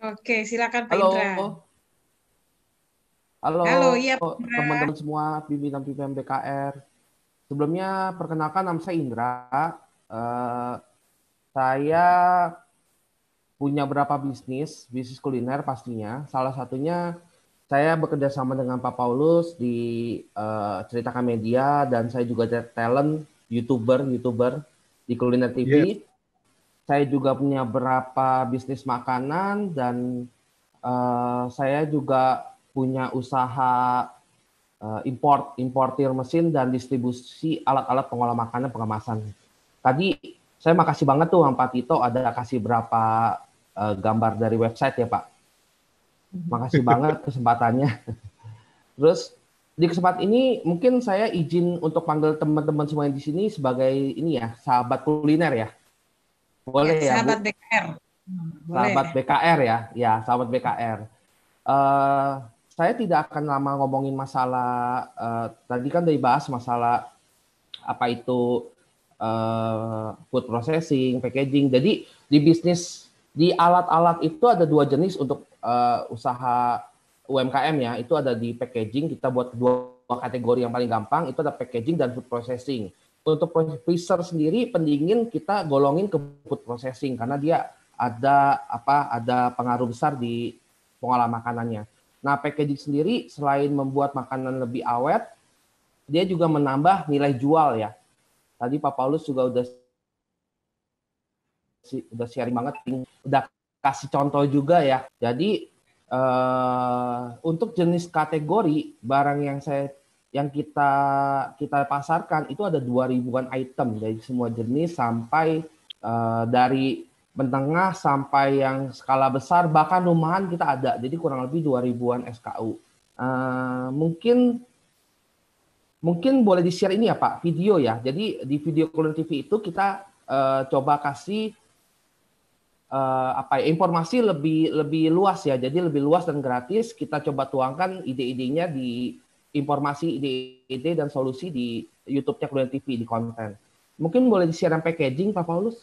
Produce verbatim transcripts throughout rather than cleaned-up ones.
Oke, silakan Pak Indra. Halo, halo Halo, iya Pak Indra. teman-teman semua pimpinan-pimpinan B K R. Sebelumnya perkenalkan nama saya Indra. Eh, saya punya berapa bisnis, bisnis kuliner pastinya. Salah satunya saya bekerja sama dengan Pak Paulus di eh, Ceritakan Media dan saya juga ada talent YouTuber, YouTuber di Kuliner Iya. T V. Saya juga punya berapa bisnis makanan dan eh, saya juga punya usaha eh, import, importir mesin dan distribusi alat-alat pengolah makanan pengemasan. Tadi saya makasih banget tuh Pak Tito ada kasih berapa eh, gambar dari website ya Pak. Makasih banget kesempatannya. Terus di kesempatan ini mungkin saya izin untuk panggil teman-teman semua yang di sini sebagai ini ya sahabat kuliner ya. Boleh ya, sahabat Bu? B K R. Hmm, boleh. Sahabat B K R ya, ya sahabat B K R. Eh, saya tidak akan lama ngomongin masalah eh, tadi kan udah dibahas masalah apa itu eh, food processing, packaging. Jadi di bisnis di alat-alat itu ada dua jenis untuk eh, usaha U M K M ya. Itu ada di packaging, kita buat dua kategori yang paling gampang, itu ada packaging dan food processing. Untuk freezer sendiri pendingin kita golongin ke food processing karena dia ada apa ada pengaruh besar di pengolahan makanannya. Nah, packaging sendiri selain membuat makanan lebih awet, dia juga menambah nilai jual ya. Tadi Pak Paulus juga udah udah sharing banget, udah kasih contoh juga ya. Jadi eh, untuk jenis kategori barang yang saya yang kita kita pasarkan itu ada dua ribuan item dari semua jenis sampai eh, dari menengah sampai yang skala besar bahkan rumahan kita ada. Jadi kurang lebih dua ribuan S K U. Eh, mungkin mungkin boleh di-share ini ya Pak, video ya. Jadi di video Kuliner T V itu kita eh, coba kasih eh, apa ya, informasi lebih lebih luas ya. Jadi lebih luas dan gratis. Kita coba tuangkan ide-idenya di informasi, ide-ide dan solusi di YouTube-nya Kuliner T V di konten. Mungkin boleh di-share yang packaging Pak Paulus?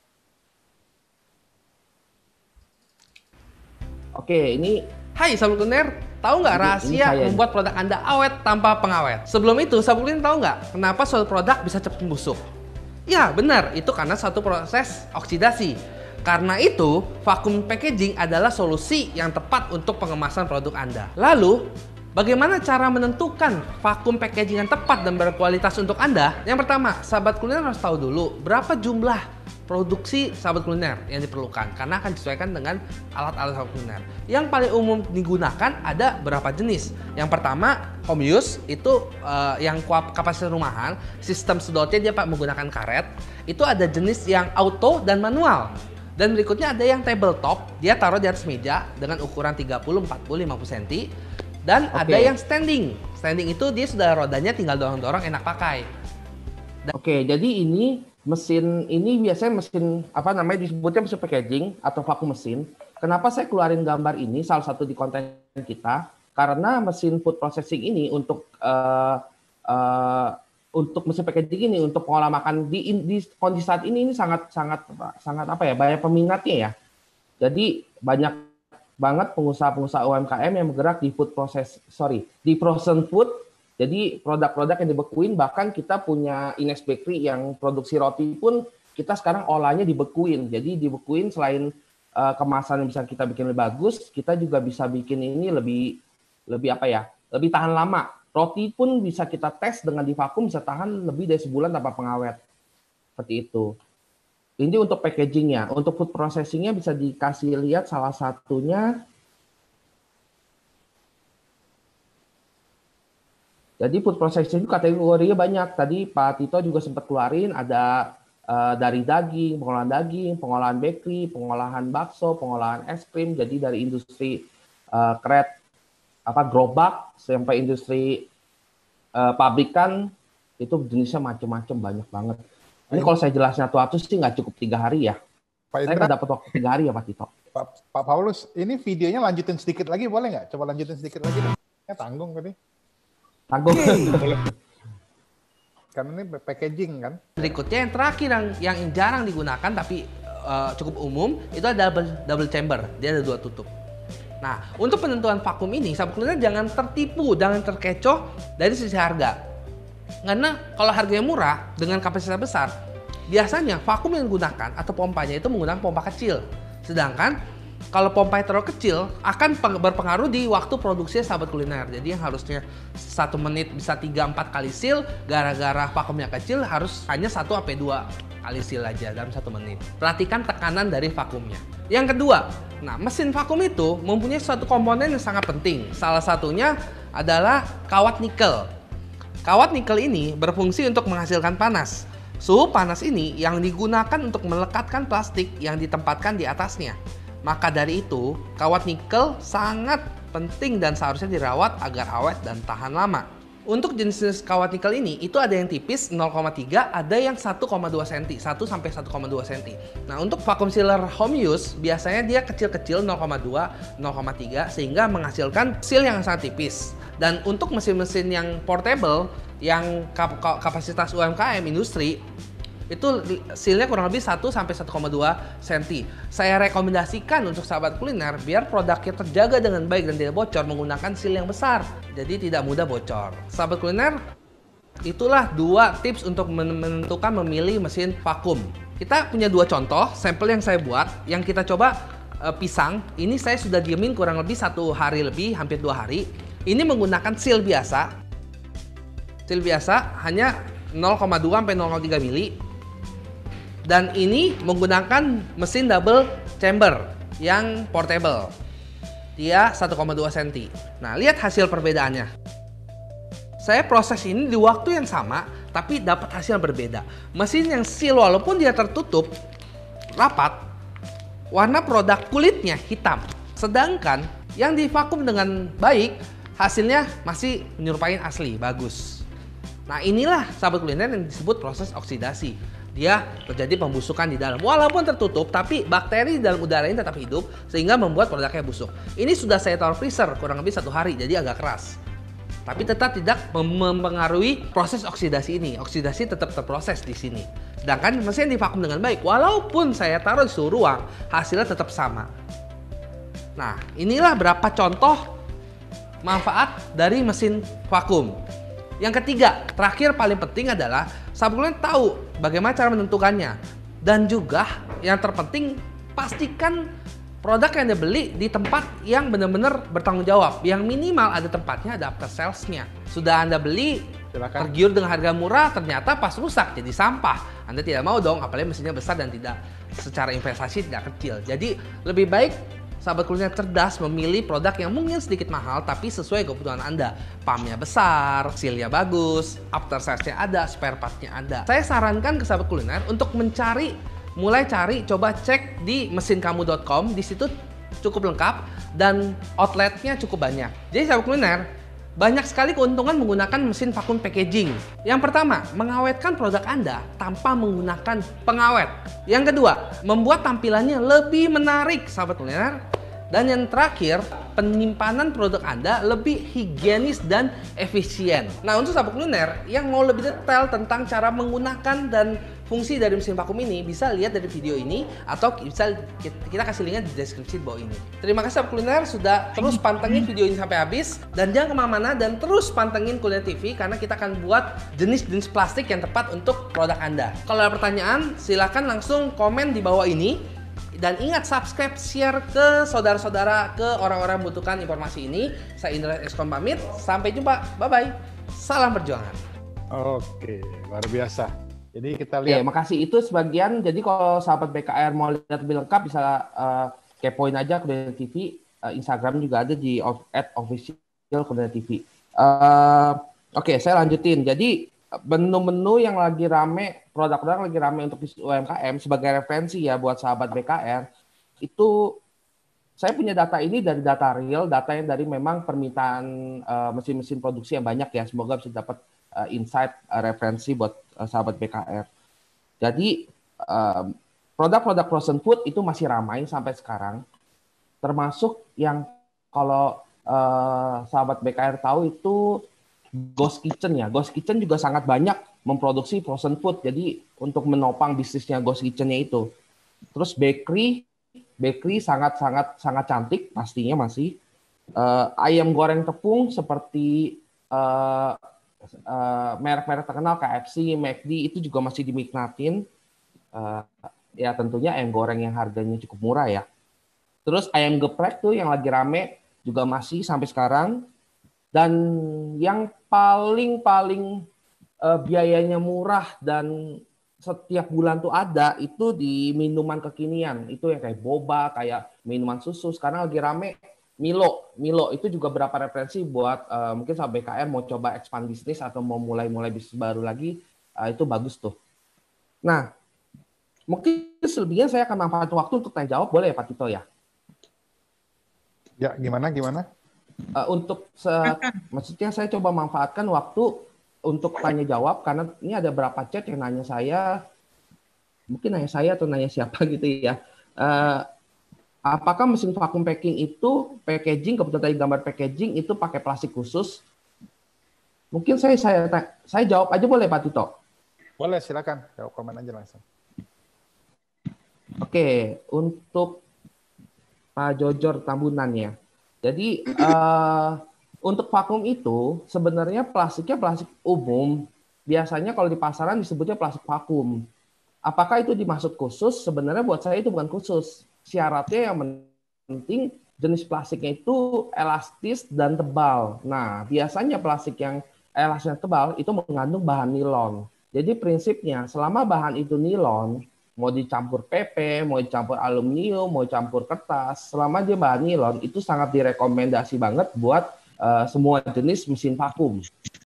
Oke, ini Hai Sahabat Kuliner, tahu nggak Ini- ini rahasia saya. membuat produk Anda awet tanpa pengawet? Sebelum itu, Sahabat Kuliner tahu nggak kenapa suatu produk bisa cepat busuk? Ya, benar, itu karena satu proses oksidasi. Karena itu, vakum packaging adalah solusi yang tepat untuk pengemasan produk Anda. Lalu, bagaimana cara menentukan vakum packaging yang tepat dan berkualitas untuk Anda? Yang pertama, Sahabat Kuliner harus tahu dulu berapa jumlah produksi Sahabat Kuliner yang diperlukan karena akan disesuaikan dengan alat-alat Sahabat Kuliner. Yang paling umum digunakan ada berapa jenis. Yang pertama, home use itu uh, yang kapasitas rumahan, sistem sedotnya dia Pak menggunakan karet. Itu ada jenis yang auto dan manual. Dan berikutnya ada yang tabletop, dia taruh di atas meja dengan ukuran tiga puluh, empat puluh, lima puluh sentimeter. Dan Oke. ada yang standing. Standing itu dia sudah rodanya tinggal dorong-dorong enak pakai. Oke, jadi ini mesin ini biasanya mesin apa namanya disebutnya mesin packaging atau vakum mesin. Kenapa saya keluarin gambar ini salah satu di konten kita? Karena mesin food processing ini untuk eh, eh, untuk mesin packaging ini untuk pengolah makan di, di kondisi saat ini ini sangat sangat sangat apa ya banyak peminatnya ya. Jadi banyak banget pengusaha-pengusaha U M K M yang bergerak di food process sorry di frozen food. Jadi produk-produk yang dibekuin, bahkan kita punya Ines Bakery yang produksi roti pun kita sekarang olahnya dibekuin. Jadi dibekuin selain uh, kemasan yang bisa kita bikin lebih bagus, kita juga bisa bikin ini lebih lebih apa ya, lebih tahan lama. Roti pun bisa kita tes dengan divakum bisa tahan lebih dari sebulan tanpa pengawet. Seperti itu. Ini untuk packagingnya. Untuk food processingnya bisa dikasih lihat salah satunya. Jadi food processing kategorinya banyak. Tadi Pak Tito juga sempat keluarin ada uh, dari daging, pengolahan daging, pengolahan bakery, pengolahan bakso, pengolahan es krim. Jadi dari industri uh, kret apa gerobak sampai industri uh, pabrikan itu jenisnya macam-macam banyak banget. Ini kalau saya jelasnya satu-satu sih nggak cukup tiga hari ya. Pak Saya Indra, nggak dapat waktu tiga hari ya Pak Tito. Pak, Pak Paulus, ini videonya lanjutin sedikit lagi boleh nggak? Coba lanjutin sedikit lagi dong. Ya, tanggung tadi. Tanggung. Karena ini packaging kan. Berikutnya yang terakhir yang, yang jarang digunakan tapi uh, cukup umum, itu ada double, double chamber, dia ada dua tutup. Nah, untuk penentuan vakum ini, sahabat kuliner jangan tertipu, jangan terkecoh dari sisi harga. Karena kalau harganya murah dengan kapasitas besar, biasanya vakum yang digunakan atau pompanya itu menggunakan pompa kecil. Sedangkan kalau pompa terlalu kecil akan berpengaruh di waktu produksi sahabat kuliner. Jadi yang harusnya satu menit bisa tiga empat kali seal, gara-gara vakumnya kecil harus hanya satu sampai dua kali seal aja dalam satu menit. Perhatikan tekanan dari vakumnya. Yang kedua, nah mesin vakum itu mempunyai suatu komponen yang sangat penting. Salah satunya adalah kawat nikel. Kawat nikel ini berfungsi untuk menghasilkan panas. Suhu panas ini yang digunakan untuk melekatkan plastik yang ditempatkan di atasnya. Maka dari itu, kawat nikel sangat penting dan seharusnya dirawat agar awet dan tahan lama. Untuk jenis kawat nikel ini, itu ada yang tipis nol koma tiga, ada yang satu koma dua sentimeter, satu sampai satu koma dua sentimeter. Nah, untuk vacuum sealer home use, biasanya dia kecil-kecil nol koma dua, nol koma tiga, sehingga menghasilkan seal yang sangat tipis. Dan untuk mesin-mesin yang portable, yang kap kapasitas U M K M industri, itu sealnya kurang lebih satu sampai satu koma dua sentimeter. Saya rekomendasikan untuk sahabat kuliner biar produknya terjaga dengan baik dan tidak bocor menggunakan seal yang besar. Jadi tidak mudah bocor. Sahabat kuliner, itulah dua tips untuk menentukan memilih mesin vakum. Kita punya dua contoh sampel yang saya buat, yang kita coba e, pisang. Ini saya sudah diemin kurang lebih satu hari lebih, hampir dua hari. Ini menggunakan seal biasa. Seal biasa hanya nol koma dua sampai nol koma tiga mili. Dan ini menggunakan mesin double chamber yang portable. Dia satu koma dua sentimeter. Nah, lihat hasil perbedaannya. Saya proses ini di waktu yang sama, tapi dapat hasil berbeda. Mesin yang seal walaupun dia tertutup rapat, warna produk kulitnya hitam. Sedangkan yang divakum dengan baik, hasilnya masih menyerupai asli, bagus. Nah, inilah sahabat kuliner yang disebut proses oksidasi. Dia terjadi pembusukan di dalam. Walaupun tertutup, tapi bakteri di dalam udara ini tetap hidup sehingga membuat produknya busuk. Ini sudah saya taruh freezer kurang lebih satu hari, jadi agak keras. Tapi tetap tidak mempengaruhi proses oksidasi ini. Oksidasi tetap terproses di sini. Sedangkan mesin divakum dengan baik. Walaupun saya taruh di suhu ruang, hasilnya tetap sama. Nah, inilah berapa contoh manfaat dari mesin vakum. Yang ketiga, terakhir paling penting adalah sahabat kuliner tahu bagaimana cara menentukannya. Dan juga yang terpenting, pastikan produk yang Anda beli di tempat yang benar-benar bertanggung jawab. Yang minimal ada tempatnya, ada after sales-nya. Sudah Anda beli, silakan, tergiur dengan harga murah, ternyata pas rusak jadi sampah. Anda tidak mau dong, apalagi mesinnya besar dan tidak secara investasi tidak kecil. Jadi lebih baik sahabat kuliner cerdas memilih produk yang mungkin sedikit mahal tapi sesuai kebutuhan Anda. Pumpnya besar, seal-nya bagus, after sales-nya ada, spare part-nya ada. Saya sarankan ke sahabat kuliner untuk mencari, mulai cari, coba cek di mesin kamu dot com. Di situ cukup lengkap dan outletnya cukup banyak. Jadi sahabat kuliner, banyak sekali keuntungan menggunakan mesin vakum packaging. Yang pertama, mengawetkan produk Anda tanpa menggunakan pengawet. Yang kedua, membuat tampilannya lebih menarik, sahabat kuliner. Dan yang terakhir, penyimpanan produk Anda lebih higienis dan efisien. Nah, untuk sahabat kuliner yang mau lebih detail tentang cara menggunakan dan fungsi dari mesin vakum ini, bisa lihat dari video ini atau bisa kita kasih linknya di deskripsi di bawah ini. Terima kasih sahabat kuliner sudah terus pantengin video ini sampai habis, dan jangan kemana-mana dan terus pantengin Kuliner T V karena kita akan buat jenis-jenis plastik yang tepat untuk produk Anda. Kalau ada pertanyaan, silakan langsung komen di bawah ini. Dan ingat subscribe, share ke saudara-saudara, ke orang-orang yang membutuhkan informasi ini. Saya Indra Eskom pamit, sampai jumpa, bye-bye. Salam perjuangan. Oke, luar biasa. Jadi kita Oke, lihat. makasih. Itu sebagian. Jadi kalau sahabat B K R mau lihat lebih lengkap bisa uh, kepoin aja Kuliner T V. Uh, Instagram juga ada di at official Kuliner T V. Uh, Oke, saya lanjutin. Jadi menu-menu yang lagi rame, produk-produk lagi rame untuk U M K M sebagai referensi ya buat sahabat B K R, itu saya punya data ini dari data real, data yang dari memang permintaan uh, mesin-mesin produksi yang banyak ya. Semoga bisa dapat uh, insight, uh, referensi buat uh, sahabat B K R. Jadi uh, produk-produk frozen food itu masih ramai sampai sekarang, termasuk yang kalau uh, sahabat B K R tahu itu Ghost Kitchen ya. Ghost Kitchen juga sangat banyak memproduksi frozen food. Jadi untuk menopang bisnisnya Ghost Kitchen-nya itu. Terus bakery, bakery sangat sangat sangat cantik pastinya masih. Eh, ayam goreng tepung seperti eh, eh, merek-merek terkenal K F C, McD itu juga masih dinikmatin. Eh, ya tentunya ayam goreng yang harganya cukup murah ya. Terus ayam geprek tuh yang lagi rame juga masih sampai sekarang. Dan yang paling paling eh, biayanya murah dan setiap bulan tuh ada itu di minuman kekinian. Itu yang kayak boba, kayak minuman susu. Sekarang lagi rame Milo. Milo itu juga berapa referensi buat eh, mungkin sampai B K M mau coba expand bisnis atau mau mulai-mulai bisnis baru lagi. eh, itu bagus tuh. Nah, mungkin selebihnya saya akan manfaatkan waktu untuk tanya jawab. Boleh ya Pak Tito ya? Ya, gimana, gimana? Uh, untuk se- maksudnya saya coba manfaatkan waktu untuk tanya jawab karena ini ada beberapa chat yang nanya saya, mungkin nanya saya atau nanya siapa gitu ya. Uh, apakah mesin vacuum packing itu packaging, kebetulan tadi gambar packaging itu pakai plastik khusus? Mungkin saya saya saya jawab aja boleh Pak Tito? Boleh, silakan. Jawab komen aja langsung. Oke, untuk Pak Jojor Tambunan ya. Jadi uh, untuk vakum itu sebenarnya plastiknya plastik umum. Biasanya kalau di pasaran disebutnya plastik vakum. Apakah itu dimaksud khusus? Sebenarnya buat saya itu bukan khusus. Syaratnya yang penting jenis plastiknya itu elastis dan tebal. Nah, biasanya plastik yang elastis dan tebal itu mengandung bahan nilon. Jadi prinsipnya selama bahan itu nilon, mau dicampur P P, mau dicampur aluminium, mau dicampur kertas, selama dia bahan nilon itu sangat direkomendasi banget buat uh, semua jenis mesin vakum.